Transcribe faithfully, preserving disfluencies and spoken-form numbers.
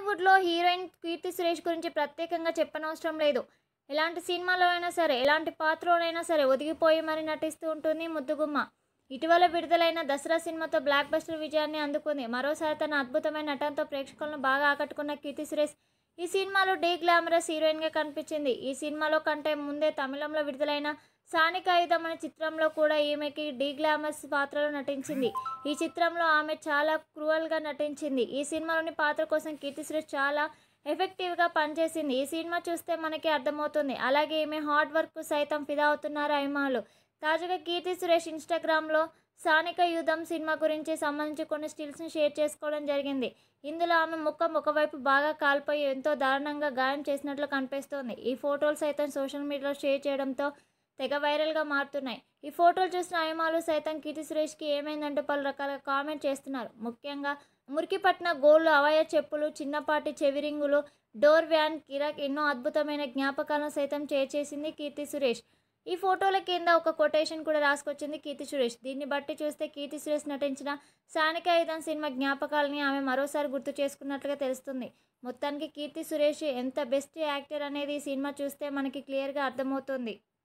టాలీవుడ్లో హీరోయిన్ కీర్తి సురేష్ గురించి ప్రత్యేకంగా చెప్పనవసరం లేదు. ఎలాంటి సినిమాలో అయినా సరే, ఎలాంటి పాత్రలోనైనా సరే ఒదిగిపోయి మరి నటిస్తూ ఉంటుంది ముద్దుగుమ్మ. ఇటీవల విడుదలైన దసరా సినిమాతో బ్లాక్ బస్టర్ విజయాన్ని అందుకుంది. మరోసారి తన అద్భుతమైన నటనతో ప్రేక్షకులను బాగా ఆకట్టుకున్న కీర్తి సురేష్ ఈ సినిమాలో డీ గ్లామరస్ హీరోయిన్గా కనిపించింది. ఈ సినిమాలో కంటే ముందే తమిళంలో విడుదలైన సానికాయుధం అనే చిత్రంలో కూడా ఈమెకి డీ గ్లామరస్ పాత్రలో నటించింది. ఈ చిత్రంలో ఆమె చాలా క్రూయల్గా నటించింది. ఈ సినిమాలోని పాత్ర కోసం కీర్తి సురేష్ చాలా ఎఫెక్టివ్గా పనిచేసింది. ఈ సినిమా చూస్తే మనకి అర్థమవుతుంది. అలాగే ఈమె హార్డ్ వర్క్ సైతం ఫిదా అవుతున్నారు అభిమానులు. తాజాగా కీర్తి సురేష్ ఇన్స్టాగ్రామ్లో సానిక యుద్ధం సినిమా గురించి సంబంధించి కొన్ని స్టిల్స్ని షేర్ చేసుకోవడం జరిగింది. ఇందులో ఆమె ముఖం ఒకవైపు బాగా కాల్పోయి ఎంతో దారుణంగా గాయం చేసినట్లు కనిపిస్తోంది. ఈ ఫోటోలు సైతం సోషల్ మీడియాలో షేర్ చేయడంతో తెగ వైరల్గా మారుతున్నాయి. ఈ ఫోటోలు చూసిన అభిమానులు సైతం కీర్తి సురేష్కి ఏమైందంటూ పలు రకాల కామెంట్ చేస్తున్నారు. ముఖ్యంగా మురికి పట్టిన గోళ్లు, అవయ చెప్పులు, చిన్నపాటి చెవిరింగులు, డోర్ వ్యాన్ కిరాక్ ఎన్నో అద్భుతమైన జ్ఞాపకాలను సైతం షేర్ చేసింది కీర్తి సురేష్. ఈ ఫోటోల కింద ఒక కొటేషన్ కూడా రాసుకొచ్చింది కీర్తి సురేష్. దీన్ని బట్టి చూస్తే కీర్తి సురేష్ నటించిన సానికాయుధం సినిమా జ్ఞాపకాలని ఆమె మరోసారి గుర్తు చేసుకున్నట్లుగా తెలుస్తుంది. మొత్తానికి కీర్తి సురేష్ ఎంత బెస్ట్ యాక్టర్ అనేది ఈ సినిమా చూస్తే మనకి క్లియర్గా అర్థమవుతుంది.